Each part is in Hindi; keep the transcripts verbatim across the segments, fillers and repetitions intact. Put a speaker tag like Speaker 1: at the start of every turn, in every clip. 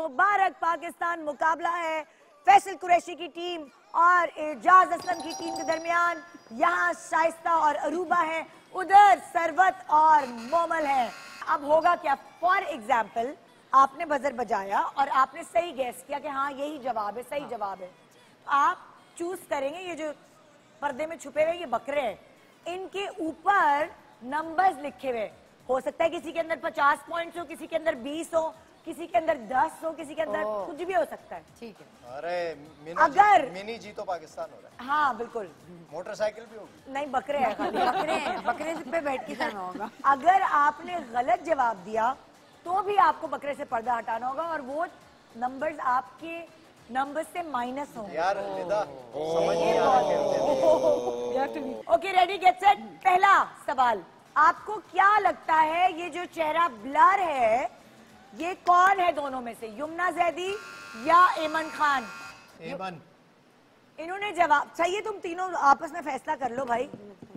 Speaker 1: मुबारक पाकिस्तान। मुकाबला है फैसल कुरैशी की टीम और एजाज असलम की टीम के दरमियान। यहाँ शाइस्ता और अरूबा है, उधर सरवत और मोमल है। अब होगा क्या? फॉर एग्जाम्पल आपने बजर बजाया और आपने सही गैस किया कि हाँ यही जवाब है, सही हाँ। जवाब है। आप चूज करेंगे, ये जो पर्दे में छुपे हुए ये बकरे हैं, इनके ऊपर नंबर्स लिखे हुए। हो सकता है किसी के अंदर पचास पॉइंट्स हो, किसी के अंदर बीस हो, किसी के अंदर दस हो, किसी के अंदर कुछ भी हो सकता है। ठीक है।
Speaker 2: अरे मिनी
Speaker 1: अगर
Speaker 2: जी, मिनी जी तो पाकिस्तान हो रहा है।
Speaker 1: हाँ बिल्कुल।
Speaker 2: मोटरसाइकिल भी होगी?
Speaker 1: नहीं, बकरे हैं खाली।
Speaker 3: बकरे हैं, बकरे पे बैठ के जाना होगा।
Speaker 1: अगर आपने गलत जवाब दिया तो भी आपको बकरे से पर्दा हटाना होगा और वो नंबर्स आपके नंबर से माइनस होंगे।
Speaker 2: यार निदा समझ नहीं आ रहा।
Speaker 1: Okay, ready get set. पहला सवाल, आपको क्या लगता है ये जो चेहरा ब्लर है ये कौन है दोनों में से? युमना जैदी या एमन खान?
Speaker 2: एमन।
Speaker 1: इन्होंने जवाब चाहिए, तुम तीनों आपस में फैसला कर लो भाई।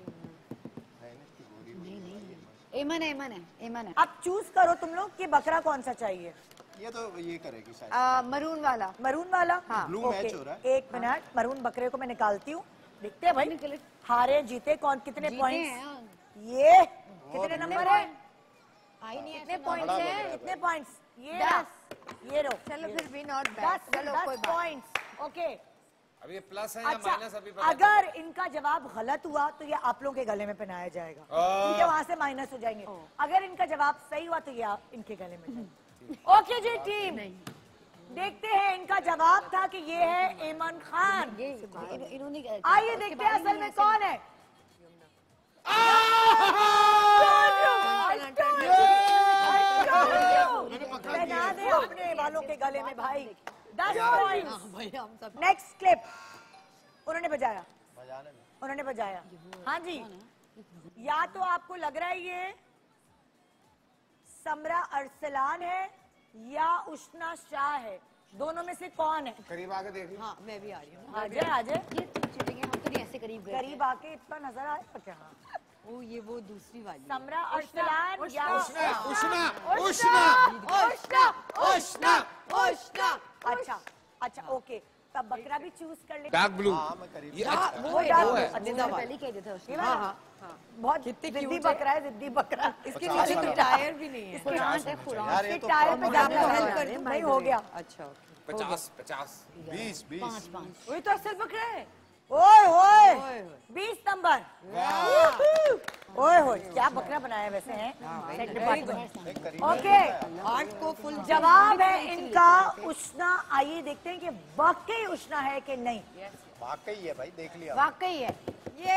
Speaker 3: एमन है, एमन है, एमन है।
Speaker 1: अब चूज करो तुम लोग कि बकरा कौन सा चाहिए।
Speaker 2: ये तो ये करेगी शायद।
Speaker 3: आ, मरून वाला।
Speaker 1: मरून वाला?
Speaker 3: हाँ।
Speaker 2: ब्लू मैच हो रहा है।
Speaker 1: एक मिनट, मरून बकरे को मैं निकालती हूँ। देखते हैं भाई हारे जीते कौन, कितने पॉइंट्स। ये कितने नंबर है?
Speaker 3: आई नहीं,
Speaker 1: कितने पॉइंट्स हैं? कितने पॉइंट्स? ये
Speaker 3: दस।
Speaker 1: ये रो।
Speaker 3: चलो फिर भी नॉट बैड।
Speaker 1: दस
Speaker 3: चलो कोई
Speaker 1: दस
Speaker 3: बात।
Speaker 1: पॉइंट्स। ओके,
Speaker 4: अब ये प्लस है या
Speaker 1: अच्छा,
Speaker 4: माइनस अभी पता
Speaker 1: अगर इनका जवाब गलत हुआ तो ये आप लोगों के गले में पहनाया जाएगा, क्योंकि वहां से माइनस हो जाएंगे। अगर इनका जवाब सही हुआ तो ये आप इनके गले में जाएगा। ओके जी टीम, देखते हैं। इनका जवाब था कि ये है एमन खान। आइए देखते हैं असल में कौन है। पहना दे अपने वालों के गले में भाई। दस पॉइंट्स। Next clip. उन्होंने बजाया, उन्होंने बजाया। हाँ जी, या तो आपको लग रहा है ये समरा अरसलान है या उष्णा शाह है, दोनों में से कौन है?
Speaker 4: करीब आके देख लो।
Speaker 3: हाँ मैं भी आ रही हूँ।
Speaker 1: आ जाए आ जाए।
Speaker 3: ये चिटेंगे, हम तो नहीं ऐसे करीब गए।
Speaker 1: करीब आके इतना नजर आया क्या?
Speaker 3: ओ ये वो दूसरी वाली।
Speaker 1: समरा अरसलान या
Speaker 4: उष्णा उष्णा
Speaker 1: उष्णा
Speaker 3: उष्णा उष्णा उष्णा।
Speaker 1: अच्छा अच्छा, ओके, तब बकरा भी चूज कर ले।
Speaker 4: Dark blue.
Speaker 2: हाँ मैं करीब।
Speaker 4: ये
Speaker 3: हाँ,
Speaker 4: अच्छा
Speaker 3: वो है,
Speaker 4: वो है।
Speaker 3: अच्छा पहले कह देते उसने।
Speaker 1: हाँ
Speaker 3: हाँ,
Speaker 1: बहुत जिद्दी बकरा है, जिद्दी बकरा।
Speaker 3: इसके नीचे तो टायर भी नहीं है।
Speaker 1: इसके हाथ है खुरान,
Speaker 2: यार ये
Speaker 1: इसके
Speaker 2: तो
Speaker 1: टायर पे
Speaker 2: प्रॉपर
Speaker 1: ज्यादा
Speaker 3: बंद
Speaker 1: है।
Speaker 3: कर दूं
Speaker 1: नहीं हो गया।
Speaker 3: अच्छा
Speaker 4: पचास पचास
Speaker 2: बीस बीस।
Speaker 3: वही तो असल बकरा है।
Speaker 1: ओए होए,
Speaker 3: ओए
Speaker 1: बीस नंबर। ओए होए, क्या बकरा बनाया वैसे है। ओके,
Speaker 3: आर्ट को फुल
Speaker 1: जवाब है इनका उष्णा। आइए देखते हैं कि वाकई उष्णा है कि नहीं।
Speaker 2: वाकई है भाई, देख लिया।
Speaker 3: वाकई है। ये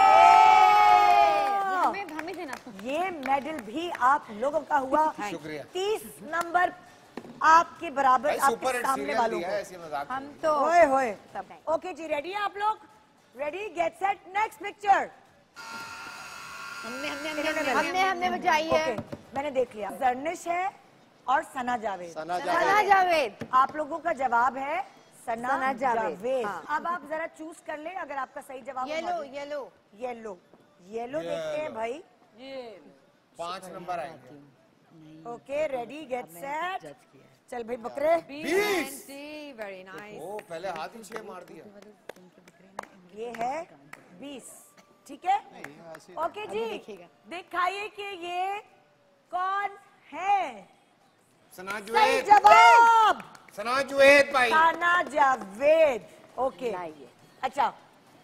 Speaker 3: हमें हमें देना।
Speaker 1: ये मेडल भी आप लोगों का हुआ।
Speaker 4: शुक्रिया।
Speaker 1: तीस नंबर आपके बराबर,
Speaker 4: भाई
Speaker 1: आपके
Speaker 4: सुपर हिट
Speaker 1: सामने
Speaker 4: सीरियल
Speaker 1: वालों
Speaker 4: दिया
Speaker 1: को।
Speaker 4: है, ऐसे मजाक
Speaker 3: हम तो
Speaker 1: ओए होए।
Speaker 3: सब है।
Speaker 1: ओके जी, रेडी है आप लोग? Ready, get set, next picture.
Speaker 3: हमने हमने हमने हमने हमने बजाई है।
Speaker 1: ओके, मैंने देख लिया। जर्निश है और सना जावेद।
Speaker 2: सना
Speaker 3: सना
Speaker 2: जावेद।
Speaker 3: जावेद।
Speaker 1: आप लोगों का जवाब है सना,
Speaker 3: सना जावेद।
Speaker 1: जावेद।
Speaker 3: हाँ।
Speaker 1: अब आप जरा चूज कर ले, अगर आपका सही जवाब हो।
Speaker 3: येलो येलो
Speaker 1: येलो येलो देखते हैं भाई।
Speaker 4: पांच नंबर आएंगे।
Speaker 1: ओके, रेडी गेट सेट, चल भाई बकरे।
Speaker 4: बीस।
Speaker 3: Very nice.
Speaker 4: ओ पहले हाथ ही छह मार दिया।
Speaker 1: ये है बीस, ठीक है।
Speaker 2: ऐसे
Speaker 1: ओके जी,
Speaker 3: देखिएगा।
Speaker 1: दिखाइए कि ये कौन है।
Speaker 4: सना
Speaker 1: सही
Speaker 4: जुवेद।
Speaker 1: जवाब
Speaker 4: सना जुवेद भाई।
Speaker 1: सना जावेद। ओके, अच्छा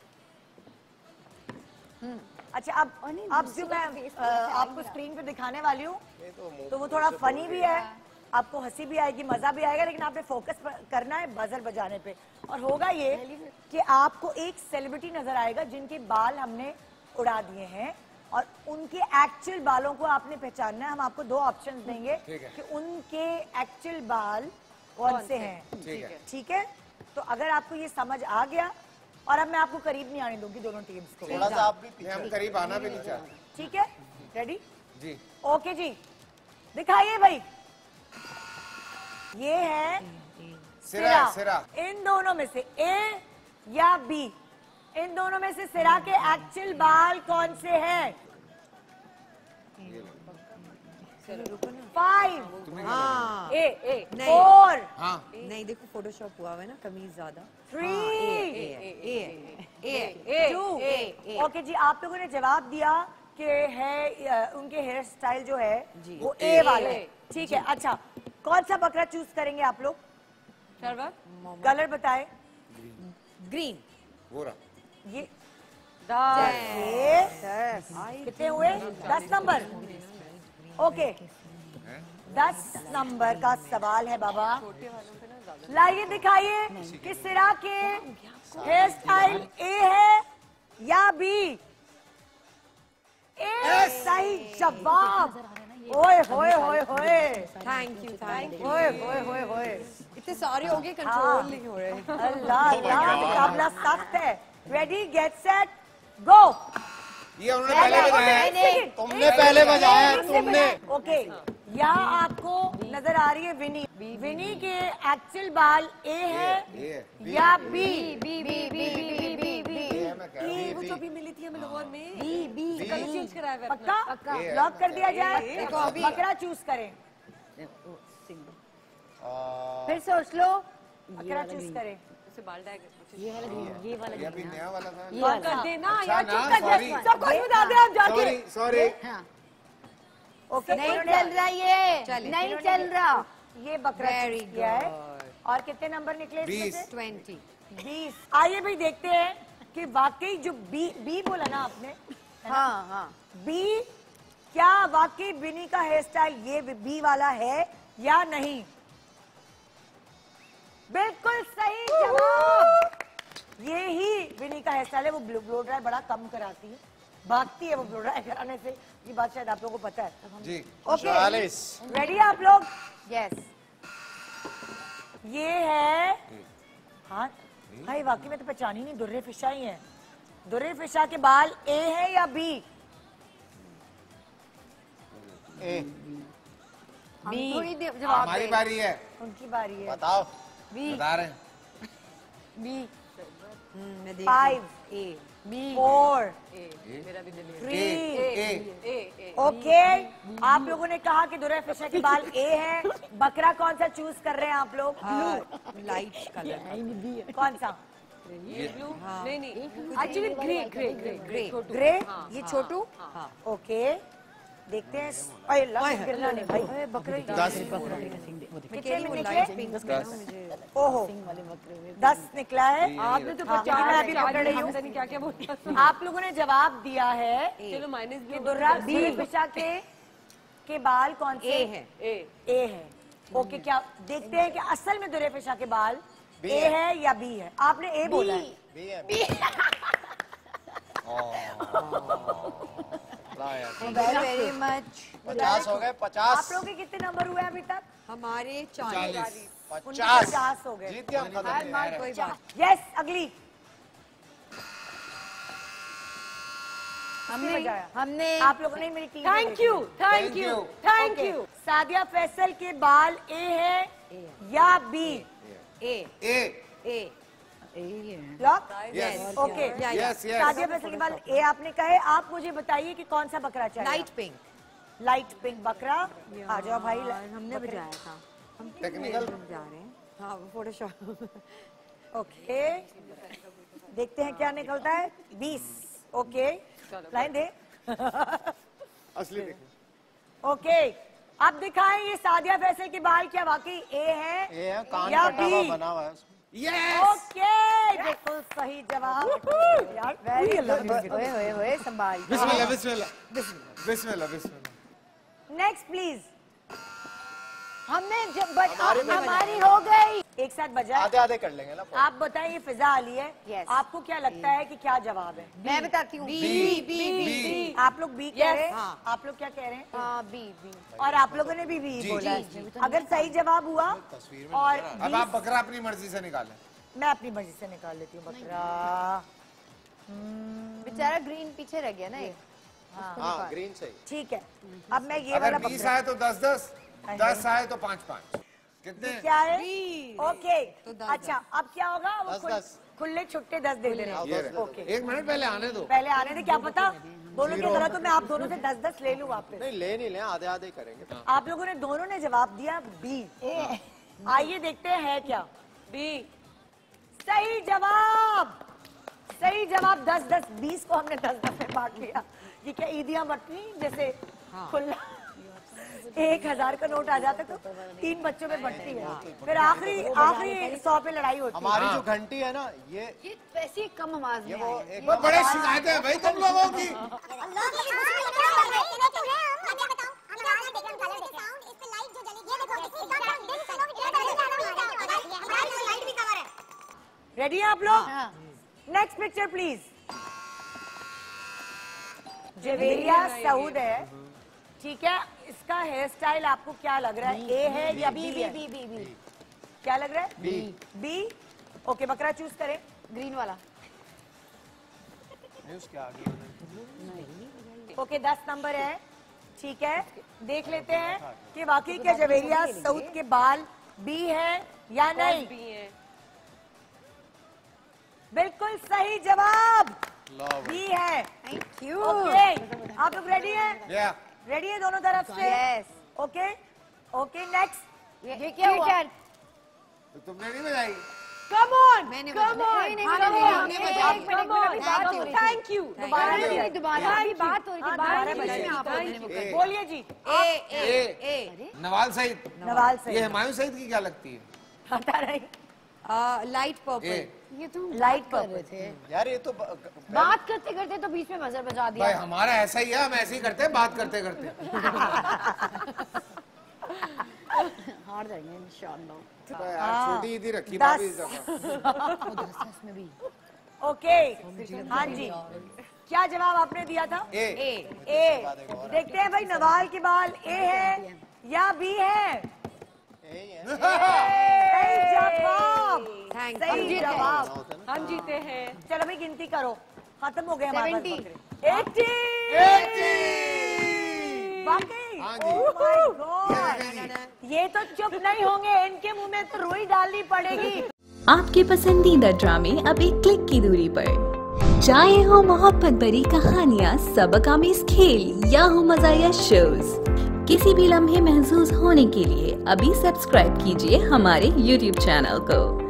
Speaker 1: अच्छा, अब अब जो मैं अ, आपको स्क्रीन पे दिखाने वाली हूँ तो वो थोड़ा फनी भी है, आपको हंसी भी आएगी, मजा भी आएगा, लेकिन आपने फोकस करना है बजर बजाने पे। और होगा ये कि आपको एक सेलिब्रिटी नजर आएगा जिनके बाल हमने उड़ा दिए हैं और उनके एक्चुअल बालों को आपने पहचानना है। हम आपको दो ऑप्शंस देंगे कि उनके एक्चुअल बाल कौन से हैं। ठीक है, तो अगर आपको ये समझ आ गया, और अब मैं आपको करीब नहीं आने दूंगी दोनों टीम्स को।
Speaker 2: थोड़ा सा आप भी पीछे।
Speaker 4: हम करीब आना भी नहीं चाहते।
Speaker 1: ठीक है, रेडी
Speaker 4: जी।
Speaker 1: ओके जी, दिखाइए भाई। ये है
Speaker 4: सिरा सिरा।
Speaker 1: इन दोनों में से ए या बी, इन दोनों में से सिरा के एक्चुअल बाल कौन से हैं? फाइव,
Speaker 5: हाँ
Speaker 3: ए ए
Speaker 5: नहीं
Speaker 1: फोर,
Speaker 4: हाँ
Speaker 5: नहीं देखो फोटोशॉप हुआ हुआ है ना कमीज ज्यादा
Speaker 1: three,
Speaker 3: A
Speaker 1: two.
Speaker 3: A
Speaker 1: okay जी, आप लोगों ने जवाब दिया कि है अ, उनके हेयर स्टाइल जो है
Speaker 5: जी।
Speaker 1: वो ए वाला है। ठीक है, अच्छा कौन सा बकरा चूज करेंगे आप लोग?
Speaker 3: शरबत
Speaker 1: कलर बताएं।
Speaker 5: ग्रीन
Speaker 4: गोरा
Speaker 1: ये
Speaker 3: दाल
Speaker 1: ये कितने हुए? दस नंबर। ओके, दस नंबर का सवाल है बाबा। लाइए दिखाइए कि सिरा के हेयर स्टाइल ए है या बी? ए सही जवाब। ओए होए होए होए,
Speaker 5: थैंक यू थैंक यू
Speaker 1: ओए होए होए होए।
Speaker 5: इतने सारे हो गए कंट्रोल नहीं हो रहे
Speaker 1: अल्लाह अल्लाह, मुकाबला सख्त है। Ready get set go.
Speaker 4: ये उन्होंने पहले बताया।
Speaker 2: तुमने पहले बजाया है, तुमने।
Speaker 1: ओके, यहाँ आपको नजर आ रही है विनी। विनी के एक्चुअल बाल ए है
Speaker 4: ये
Speaker 1: या B?
Speaker 3: B B B B B B
Speaker 4: ये मैं कह रहा हूँ,
Speaker 5: वो जो भी मिली थी हमें लोगों में
Speaker 1: बी बी
Speaker 5: कलर चेंज कराया हुआ है
Speaker 1: पक्का
Speaker 5: अपना।
Speaker 4: ये है,
Speaker 1: लॉक कर दिया जाए।
Speaker 5: देखो अभी-
Speaker 1: बकरा चूज करें,
Speaker 2: आ,
Speaker 1: फिर सोच लो। बकरा चूज करें।
Speaker 3: उसे बाल डाय
Speaker 1: ये वाला ये वाला
Speaker 4: ये अभी नया वाला था।
Speaker 3: कौन कर देना
Speaker 4: अच्छा
Speaker 3: यार,
Speaker 4: ना,
Speaker 3: चुप कर
Speaker 4: sorry।
Speaker 3: दे। सब कुछ बता दे आप जाके।
Speaker 4: Sorry sorry.
Speaker 1: ओके,
Speaker 3: नहीं
Speaker 1: इन्होंने-
Speaker 3: चल रहा ये,
Speaker 5: चलिए।
Speaker 3: नहीं चल रहा।
Speaker 1: ये बकरा
Speaker 5: Very
Speaker 1: चूज किया है।
Speaker 5: good।
Speaker 1: और कितने नंबर निकले इसमें
Speaker 4: बीस।
Speaker 1: से?
Speaker 5: ट्वेंटी
Speaker 1: बीस। आइए भाई देखते हैं कि वाकई जो बी बी बोला ना आपने,
Speaker 3: हाँ हाँ
Speaker 1: बी, क्या वाकई बिनी का हेयर स्टाइल ये बी वाला है या नहीं? बिल्कुल सही जवाब। ये ही बिनी का हेयर स्टाइल है। वो ब्लो ब्लो ड्राई बड़ा कम कराती है, भागती है वो ब्लो ड्राई कराने से। ये बात शायद आप लोगों को पता है।
Speaker 4: जी
Speaker 1: ओके,
Speaker 2: चालीस।
Speaker 1: रेडी आप लोग?
Speaker 3: यस
Speaker 1: ये है, हाँ भाई वाकई में तो पहचान ही नहीं, दुर्रे फिशा ही है। दुर्रे फिशा के बाल ए है या बी?
Speaker 2: ए,
Speaker 3: हम थोड़ी देर जवाब
Speaker 4: हमारी
Speaker 3: दें।
Speaker 4: बारी है।
Speaker 1: उनकी बारी है।
Speaker 2: बताओ।
Speaker 3: बी
Speaker 4: बता रहे हैं।
Speaker 1: बी,
Speaker 5: मैं देख
Speaker 1: फाइव,
Speaker 5: ए
Speaker 3: बी
Speaker 1: फोर,
Speaker 3: मेरा भी दिल
Speaker 1: three.
Speaker 4: A A
Speaker 3: A A
Speaker 1: okay, आप लोगों ने कहा कि दुर्रे फिशा के बाल ए है। बकरा कौन सा चूज कर रहे हैं आप लोग?
Speaker 5: लाइट कलर
Speaker 1: कौन सा?
Speaker 3: ये ब्लू नहीं नहीं actually grey grey grey grey
Speaker 1: grey. ये छोटू। ओके, देखते हैं। अरे लग गिरना नहीं भाई। बकरे
Speaker 2: दस।
Speaker 1: कितने में निकले?
Speaker 5: मुझे
Speaker 1: ओहो, दस निकला है।
Speaker 3: आपने तो
Speaker 1: हाँ,
Speaker 3: पचास
Speaker 1: मैं अभी पकड़ रही हूँ।
Speaker 3: पता नहीं क्या क्या बोलता।
Speaker 1: आप लोगों ने जवाब दिया है
Speaker 3: चलो माइनस
Speaker 1: कि
Speaker 3: भी
Speaker 1: दुर्रा दुर्रे फिशा के के बाल कौन से
Speaker 5: ए है
Speaker 3: ए
Speaker 1: ए है। ओके, क्या देखते हैं कि असल में दुर्रे फिशा के बाल
Speaker 2: बी
Speaker 1: ए
Speaker 2: है।
Speaker 1: है या बी है? आपने ए बोला है।
Speaker 2: बी है। ला यार।
Speaker 5: वेरी मच
Speaker 2: पचास हो गए
Speaker 1: आप
Speaker 2: पचास।
Speaker 1: लोगों के कितने नंबर हुए अभी तक?
Speaker 5: हमारे
Speaker 4: चालीस।
Speaker 5: चालीस
Speaker 1: उनके
Speaker 2: पचास।
Speaker 1: पचास हो गए।
Speaker 2: जीत गया हम खत्म नहीं है।
Speaker 5: कोई बात
Speaker 1: यस, अगली
Speaker 3: हमने
Speaker 1: बजाया।
Speaker 3: हमने
Speaker 1: आप लोगों ने मेरी team
Speaker 3: thank you thank you thank you.
Speaker 1: Sadia Faisal के बाल ए है या B?
Speaker 5: A
Speaker 4: A
Speaker 5: A
Speaker 1: lock.
Speaker 4: Yes
Speaker 1: okay,
Speaker 4: yes
Speaker 1: Sadia
Speaker 4: yes.
Speaker 1: Faisal के बाल ए आपने कहे। आप मुझे बताइए कि कौन सा बकरा चाहिए?
Speaker 5: लाइट पिंक
Speaker 1: लाइट पिंक बकरा। आ जाओ भाई।
Speaker 5: हमने बजाया था हम
Speaker 4: टेक्निकल
Speaker 5: जा रहे हैं हाँ फोटोशॉप
Speaker 1: ओके, देखते हैं क्या निकलता है। बीस। ओके, लाइन दे।
Speaker 2: असली देखो।
Speaker 1: ओके, अब दिखाएं ये सादिया फैसल के बाल क्या वाकई ए है
Speaker 2: ये है कान
Speaker 1: या
Speaker 2: कटा हुआ
Speaker 1: बी?
Speaker 2: बना हुआ है उसमें।
Speaker 4: यस।
Speaker 1: ओके, बिल्कुल सही जवाब। यार वेरी गुड।
Speaker 3: ओए ओए ओए संभाल।
Speaker 4: बिस्मिल्लाह बिस्मिल्लाह बिस्मिल्लाह बिस्मिल्लाह।
Speaker 1: Next please.
Speaker 3: हमने जब बच,
Speaker 2: हमारी भी
Speaker 3: हमारी हो गई।
Speaker 1: एक साथ बजाए।
Speaker 2: आधे आधे कर लेंगे ना।
Speaker 1: आप बताएं, ये फिजा अली है।
Speaker 3: Yes.
Speaker 1: आपको क्या लगता है कि क्या जवाब है?
Speaker 3: मैं बताती हूँ
Speaker 5: बी
Speaker 3: बी
Speaker 5: बी बी
Speaker 1: आप लोग बी कह
Speaker 3: Yes.
Speaker 1: रहे हैं।
Speaker 5: हाँ।
Speaker 1: आप लोग क्या कह रहे हैं?
Speaker 3: हाँ बी बी
Speaker 1: और आप लोगों ने भी बी
Speaker 4: जी,
Speaker 1: बोला
Speaker 4: जी,
Speaker 1: है। अगर सही जवाब हुआ
Speaker 2: तस्वीर में
Speaker 1: और
Speaker 4: अब
Speaker 1: बी,
Speaker 4: आप बकरा अपनी मर्जी से निकालें।
Speaker 1: मैं अपनी मर्जी से निकाल लेती हूँ बकरा।
Speaker 3: बेचारा ग्रीन पीछे रह गया ना एक।
Speaker 2: हाँ ग्रीन सही।
Speaker 1: ठीक है, अब मैं ये वाला
Speaker 4: अगर बीस
Speaker 1: बकरा।
Speaker 4: आए तो दस दस, दस आए तो पाँच पाँच। कितने?
Speaker 1: क्या है?
Speaker 5: बी।
Speaker 1: ओके,
Speaker 5: तो दस,
Speaker 1: अच्छा अब क्या होगा? वो
Speaker 2: दस,
Speaker 1: खुल-
Speaker 2: दस।
Speaker 1: खुले छुट्टे दस दे दे रहे
Speaker 2: हाँ,
Speaker 1: हैं।
Speaker 4: ये
Speaker 2: दस,
Speaker 4: रहे।
Speaker 1: ओके,
Speaker 4: एक मिनट पहले आने दो।
Speaker 1: पहले आने दे, क्या पता दोनों की तरह तो मैं आप दोनों से दस दस ले लूं वापस।
Speaker 2: नहीं ले नहीं ले, आधे आधे करेंगे।
Speaker 1: आप लोगों ने दोनों ने जवाब दिया बी। आइए देखते हैं क्या।
Speaker 5: बी
Speaker 1: सही जवाब, सही जवाब। दस दस बीस को हमने दस दस में बांट लिया। ये क्या ईदियां बटनी जैसे खुला एक हजार का नोट आ जाता तो तीन बच्चों में बटती है, फिर आखिरी आखिरी सौ पे लड़ाई होती है।
Speaker 2: हमारी जो घंटी है ना, ये
Speaker 3: ये वैसे ही कम आवाज
Speaker 2: ये
Speaker 3: में
Speaker 2: वो
Speaker 3: आई है।
Speaker 2: एक
Speaker 4: वो बड़े शिकायतें हैं भाई तुम लोगों की।
Speaker 1: रेडी हैं आप लोग?
Speaker 3: हाँ।
Speaker 1: Next picture please. Javeria Saud है, ठीक है। इसका हेयर स्टाइल आपको क्या लग रहा है? ए है या बी? बी बी बी बी क्या लग रहा है?
Speaker 2: बी।
Speaker 1: बी। ओके, बकरा चूज करें।
Speaker 3: ग्रीन वाला।
Speaker 2: नहीं, उसके आगे
Speaker 1: ओके, दस नंबर है, ठीक है। देख लेते हैं कि वाकई क्या जवेरिया सऊद के बाल बी है या नहीं।
Speaker 5: बी है।
Speaker 1: बिल्कुल सही जवाब,
Speaker 2: लो
Speaker 1: बी है।
Speaker 3: Thank you.
Speaker 1: ओके, आप लोग रेडी हैं?
Speaker 4: या
Speaker 1: रेडी है दोनों तरफ से?
Speaker 3: यस।
Speaker 1: Okay okay, next.
Speaker 3: ये क्या हुआ?
Speaker 4: तो तुमने नहीं बजाई?
Speaker 1: कम ऑन,
Speaker 3: मैंने
Speaker 1: कम
Speaker 3: बजाया।
Speaker 1: ऑन,
Speaker 3: नहीं, नहीं,
Speaker 1: कम
Speaker 3: मैंने
Speaker 1: ऑन,
Speaker 3: बजाया।
Speaker 1: एक
Speaker 3: एक
Speaker 1: मिनट,
Speaker 3: मिनट,
Speaker 1: एक
Speaker 3: बात हो
Speaker 1: मिनट,
Speaker 3: रही थी।
Speaker 1: Thank you. दोबारा
Speaker 3: नहीं,
Speaker 1: बजाइए।
Speaker 3: नहीं, दोबारा अभी बात हो रही थी।
Speaker 1: हाँ,
Speaker 3: बात
Speaker 1: दोबारा
Speaker 3: नहीं
Speaker 1: बजाइए।
Speaker 3: में आप लोगों ने वो
Speaker 4: ए,
Speaker 1: बोलिए जी।
Speaker 3: ए ए
Speaker 4: ए,
Speaker 3: ए
Speaker 4: नवाज सईद।
Speaker 1: नवाज से
Speaker 4: ये हुमायूं सईद की क्या लगती है?
Speaker 1: पता नहीं।
Speaker 5: Light
Speaker 4: A,
Speaker 5: purple.
Speaker 3: ये तुम
Speaker 1: लाइट
Speaker 3: बात कर रहे थे।
Speaker 2: यार, ये तो ब- ग-
Speaker 3: बात करते करते तो बीच में बजर बजा
Speaker 4: भाई
Speaker 3: दिया।
Speaker 4: हमारा ऐसा ही है, हम ऐसे ही करते हैं बात करते करते।
Speaker 3: हार जाएंगे इंशाल्लाह।
Speaker 4: यार, छोटी ईदी रखी
Speaker 1: दस।
Speaker 4: भाभी इस दफा।
Speaker 3: दस दस में भी।
Speaker 1: ओके, हाँ जी, क्या जवाब आपने दिया था?
Speaker 4: ए,
Speaker 3: ए
Speaker 1: ए। देखते हैं भाई नवाल के बाल ए है या बी है?
Speaker 2: यही है।
Speaker 1: सही जवाब,
Speaker 5: थैंक
Speaker 1: सही जवाब।
Speaker 5: हम जीते हैं।
Speaker 1: चलो भाई गिनती करो, खत्म हो गए हमारे पास
Speaker 3: सेवेंटी।
Speaker 1: बकरे। एटी।
Speaker 4: एटी।
Speaker 1: वाकई?
Speaker 4: हाँ जी।
Speaker 1: Oh my
Speaker 4: ये
Speaker 1: God।
Speaker 4: देखें जी।
Speaker 1: ये तो चुप नहीं होंगे, इनके मुंह में तो रुई डालनी पड़ेगी।
Speaker 6: आपके पसंदीदा ड्रामे अब एक क्लिक की दूरी पर। चाहे हो मोहब्बत भरी कहानियाँ, सबक आमेज खेल या हो मज़ाया शोज, किसी भी लम्हे महसूस होने के लिए अभी सब्सक्राइब कीजिए हमारे यूट्यूब चैनल को।